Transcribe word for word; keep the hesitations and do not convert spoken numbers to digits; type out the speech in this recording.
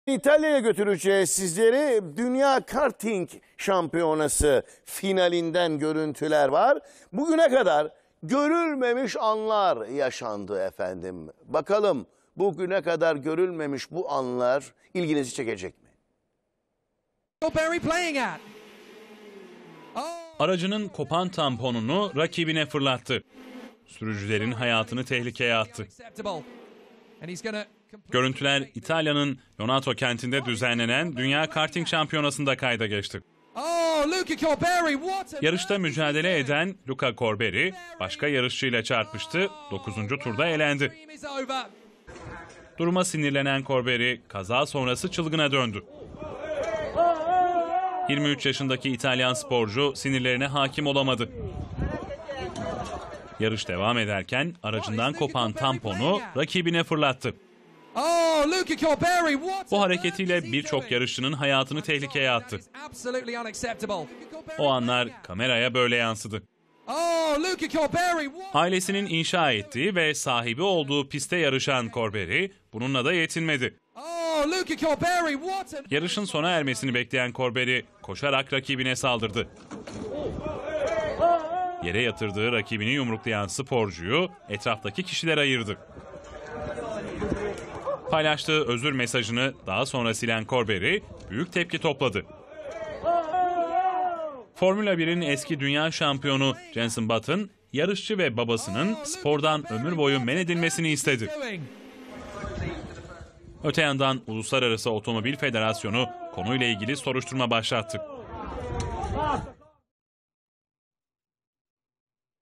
İtalya'ya götüreceğiz sizleri. Dünya Karting Şampiyonası finalinden görüntüler var. Bugüne kadar görülmemiş anlar yaşandı efendim. Bakalım bugüne kadar görülmemiş bu anlar ilginizi çekecek mi? Aracının kopan tamponunu rakibine fırlattı. Sürücülerin hayatını tehlikeye attı. Görüntüler İtalya'nın Lonato kentinde düzenlenen Dünya Karting Şampiyonası'nda kayda geçti. Yarışta mücadele eden Luca Corberi başka yarışçıyla çarpıştı, dokuzuncu turda elendi. Duruma sinirlenen Corberi kaza sonrası çılgına döndü. yirmi üç yaşındaki İtalyan sporcu sinirlerine hakim olamadı. Yarış devam ederken aracından kopan tamponu rakibine fırlattı. Bu hareketiyle birçok yarışçının hayatını tehlikeye attı. O anlar kameraya böyle yansıdı. Ailesinin inşa ettiği ve sahibi olduğu pistte yarışan Corberi bununla da yetinmedi. Yarışın sona ermesini bekleyen Corberi koşarak rakibine saldırdı. Yere yatırdığı rakibini yumruklayan sporcuyu etraftaki kişiler ayırdı. Paylaştığı özür mesajını daha sonra silen Corberi büyük tepki topladı. Formula bir'in eski dünya şampiyonu Jenson Button, yarışçı ve babasının spordan ömür boyu men edilmesini istedi. Öte yandan Uluslararası Otomobil Federasyonu konuyla ilgili soruşturma başlattı.